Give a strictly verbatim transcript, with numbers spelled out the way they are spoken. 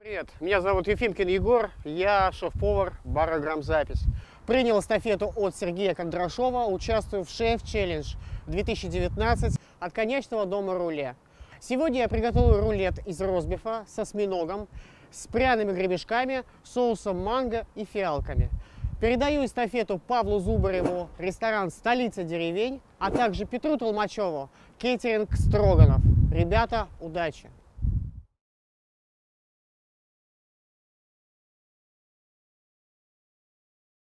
Привет, меня зовут Ефимкин Егор, я шеф-повар бара «Грамзапись». Принял эстафету от Сергея Кондрашова, участвую в шеф-челлендж две тысячи девятнадцать от конечного дома Руле. Сегодня я приготовлю рулет из ростбифа с осьминогом, с пряными гребешками, соусом манго и фиалками. Передаю эстафету Павлу Зубареву, ресторан «Столица деревень», а также Петру Толмачеву, кейтеринг «Строганов». Ребята, удачи!